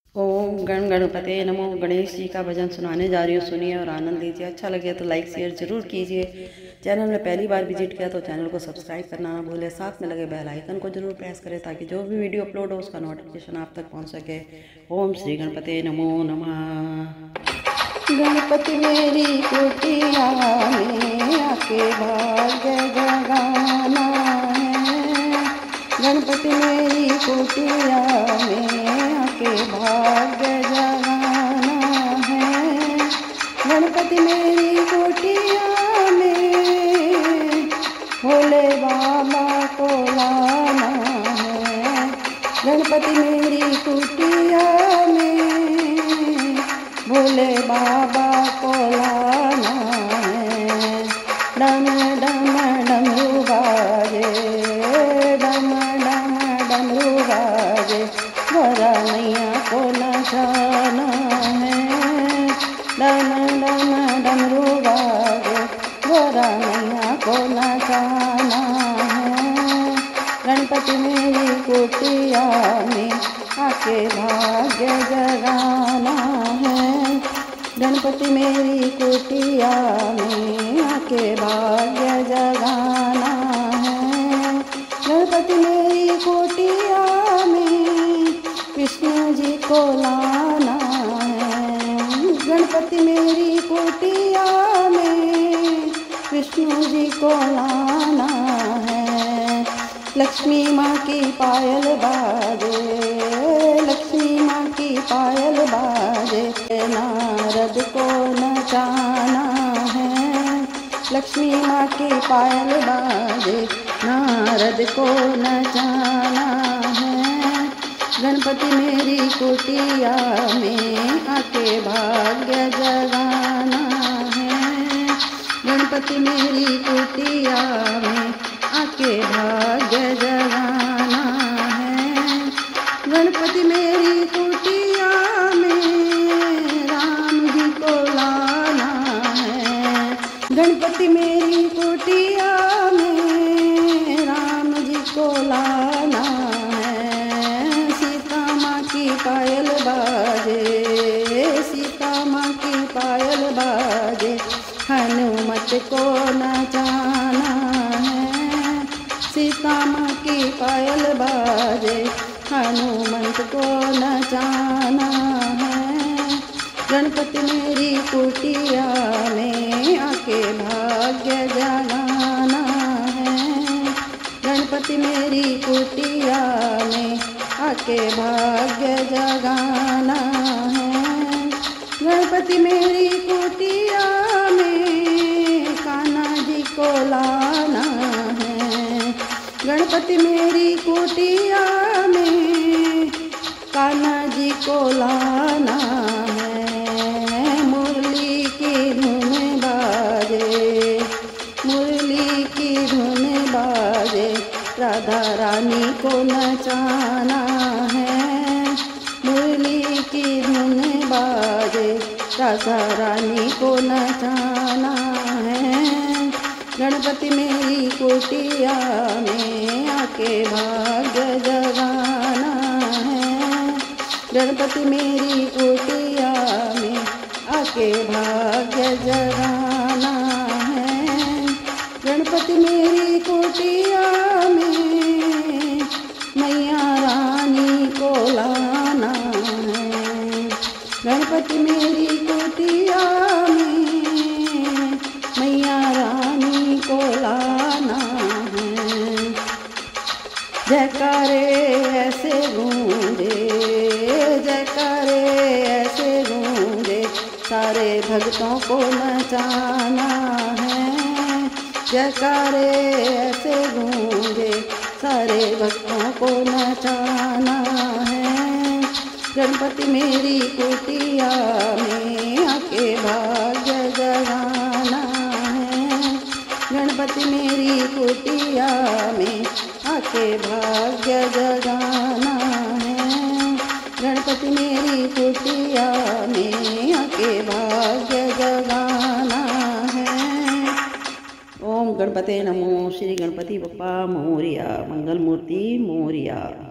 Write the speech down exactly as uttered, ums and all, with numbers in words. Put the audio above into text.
ओम गण गणपते नमो। गणेश जी का भजन सुनाने जा रही हूँ, सुनिए और आनंद लीजिए। अच्छा लगे तो लाइक शेयर जरूर कीजिए। चैनल में पहली बार विजिट किया तो चैनल को सब्सक्राइब करना ना भूलें। साथ में लगे बेल आइकन को जरूर प्रेस करें ताकि जो भी वीडियो अपलोड हो उसका नोटिफिकेशन आप तक पहुँच सके। ओम श्री गणपते नमो नमः। गणपति मेरी कुटिया में आके भाग्य जगाना है। गणपति मेरी कुटिया में आके भाग्य जगाना है। गणपति मेरी कुटिया में भोले बाबा को लाना है। गणपति मेरी कुटिया में भोले बाबा को लाना है। डम डम डमरू बाजे, डम डम डमरू बाजे, भरा नैया को नचाना है। डम डम डमरू बाजे, भरा नैया को नचाना है। गणपति मेरी कुटिया में आके भाग्य जगाना है। गणपति मेरी कुटिया में आके भाग्य जगाना है। गणपति मेरी कुटिया में कृष्ण जी को लाना है। गणपति मेरी कुटिया में कृष्ण जी को लाना है। लक्ष्मी माँ की पायल बाजे, लक्ष्मी माँ की पायल बाजे, नारद को नचाना है। लक्ष्मी माँ की पायल बाजे, नारद को नचाना है। गणपति मेरी कुटिया में आके भाग्य जगाना है। गणपति मेरी कुटिया में आके भाग्य जगाना है। गणपति मेरी कुटिया में राम जी को लाना है। गणपति मेरी कुटिया में राम जी को लाना है। सीता माँ की पायल बाजे, सीता माँ की पायल बाजे, हनुमत को नचाना है। सीता माँ की पायल बाजे, हनुमंत को नचाना है। गणपति मेरी कुटिया में आके भाग्य जगाना है। गणपति मेरी कुटिया में आके भाग्य जगाना है। गणपति मेरी कुटिया में कान्हा जी को लाना है। गणपति मेरी कुटिया में कान्हा जी को लाना है। मुरली की धुन बाजे, मुरली की धुन बाजे, राधा रानी को नचाना है। मुरली की धुन बाजे, राधा रानी को नचाना है। गणपति मेरी कुटिया में आके भाग्य जगाना है। गणपति मेरी कुटिया में आके भाग्य जगाना है। गणपति मेरी कुटिया में मैया रानी को लाना है। गणपति मेरी कुटिया में मैया रानी को लाना है। जयकारे ऐसे गूंजे, जयकारे ऐसे गूंजे, सारे भक्तों को नचाना है। जयकारे ऐसे गूंजे, सारे भक्तों को नचाना है। गणपति मेरी कुटिया में आके भाग्य जगाना है। गणपति मेरी कुटिया में आके भाग्य जगाना है। गणपति मेरी कुटिया में आके भाग्य जगाना है। ओम गणपते नमो। श्री गणपति बप्पा मोरिया। मंगल मूर्ति मोरिया।